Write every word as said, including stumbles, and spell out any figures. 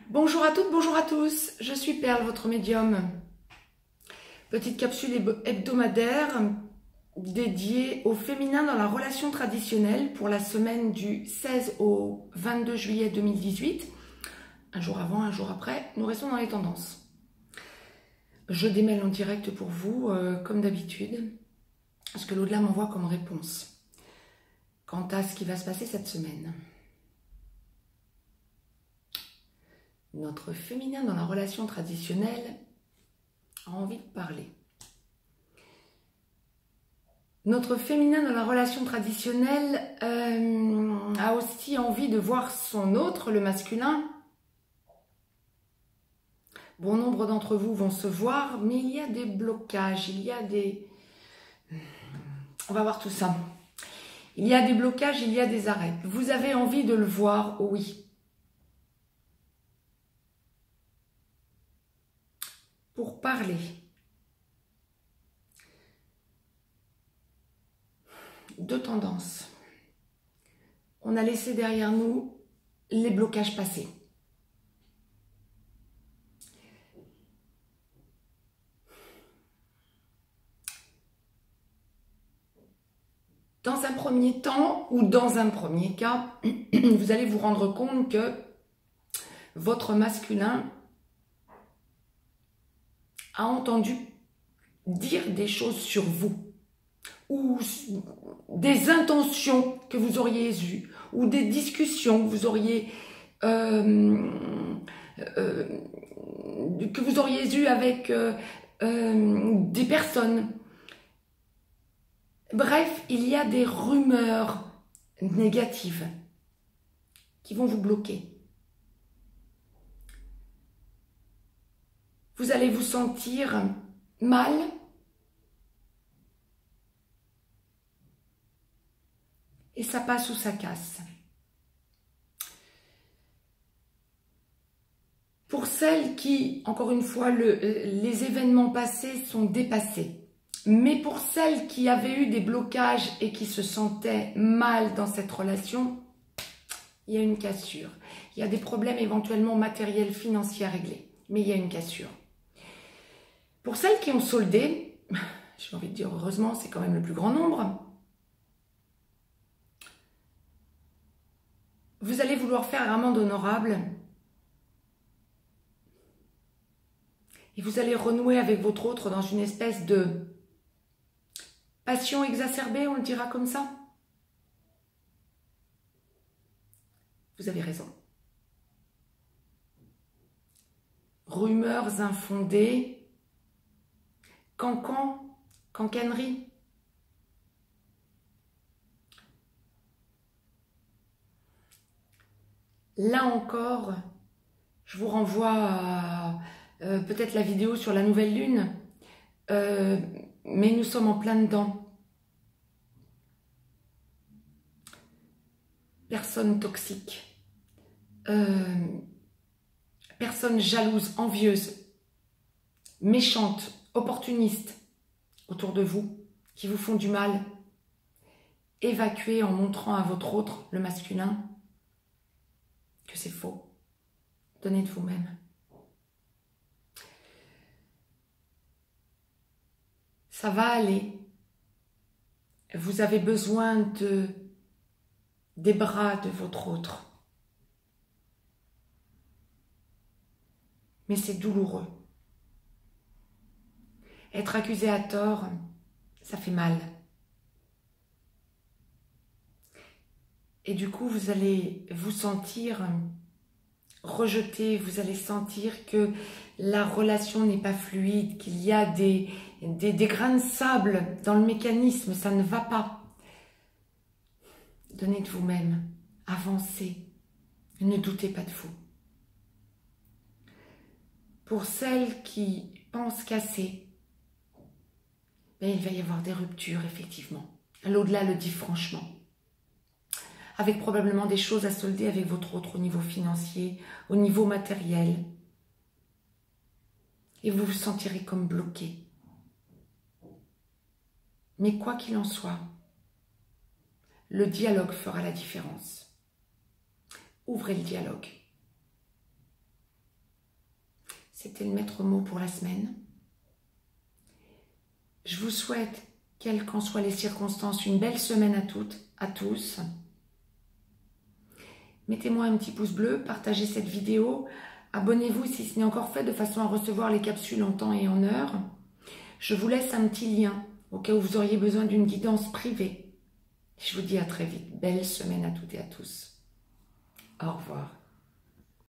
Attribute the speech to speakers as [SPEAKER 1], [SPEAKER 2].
[SPEAKER 1] Bonjour à toutes, bonjour à tous, je suis Perle, votre médium. Petite capsule hebdomadaire dédiée au féminin dans la relation traditionnelle pour la semaine du seize au vingt-deux juillet deux mille dix-huit. Un jour avant, un jour après, nous restons dans les tendances. Je démêle en direct pour vous, euh, comme d'habitude, ce que l'au-delà m'envoie comme réponse quant à ce qui va se passer cette semaine. Notre féminin dans la relation traditionnelle a envie de parler. Notre féminin dans la relation traditionnelle euh, a aussi envie de voir son autre, le masculin. Bon nombre d'entre vous vont se voir, mais il y a des blocages, il y a des... On va voir tout ça. Il y a des blocages, il y a des arrêts. Vous avez envie de le voir, oui. Pour parler. Deux tendances. On a laissé derrière nous les blocages passés. Dans un premier temps, ou dans un premier cas, vous allez vous rendre compte que votre masculin a entendu dire des choses sur vous, ou des intentions que vous auriez eues, ou des discussions que vous auriez euh, euh, que vous auriez eues avec euh, euh, des personnes. Bref, il y a des rumeurs négatives qui vont vous bloquer. Vous allez vous sentir mal, et ça passe ou ça casse. Pour celles qui, encore une fois, le, les événements passés sont dépassés, mais pour celles qui avaient eu des blocages et qui se sentaient mal dans cette relation, il y a une cassure. Il y a des problèmes éventuellement matériels, financiers à régler, mais il y a une cassure. Pour celles qui ont soldé, j'ai envie de dire heureusement, c'est quand même le plus grand nombre, vous allez vouloir faire un amende honorable et vous allez renouer avec votre autre dans une espèce de passion exacerbée, on le dira comme ça. Vous avez raison. Rumeurs infondées, cancan, cancanerie. Là encore, je vous renvoie à euh, peut-être la vidéo sur la nouvelle lune, euh, mais nous sommes en plein dedans. Personne toxique, euh, personne jalouse, envieuse, méchante, opportuniste autour de vous, qui vous font du mal. Évacuez en montrant à votre autre, le masculin, que c'est faux. Donnez de vous-même. Ça va aller. Vous avez besoin de, des bras de votre autre. Mais c'est douloureux. Être accusé à tort, ça fait mal. Et du coup, vous allez vous sentir rejeté, vous allez sentir que la relation n'est pas fluide, qu'il y a des, des, des grains de sable dans le mécanisme, ça ne va pas. Donnez de vous-même, avancez, ne doutez pas de vous. Pour celles qui pensent casser, ben, il va y avoir des ruptures, effectivement. L'au-delà le dit franchement. Avec probablement des choses à solder avec votre autre au niveau financier, au niveau matériel. Et vous vous sentirez comme bloqué. Mais quoi qu'il en soit, le dialogue fera la différence. Ouvrez le dialogue. C'était le maître mot pour la semaine. Je vous souhaite, quelles qu'en soient les circonstances, une belle semaine à toutes, à tous. Mettez-moi un petit pouce bleu, partagez cette vidéo, abonnez-vous si ce n'est encore fait de façon à recevoir les capsules en temps et en heure. Je vous laisse un petit lien au cas où vous auriez besoin d'une guidance privée. Je vous dis à très vite. Belle semaine à toutes et à tous. Au revoir.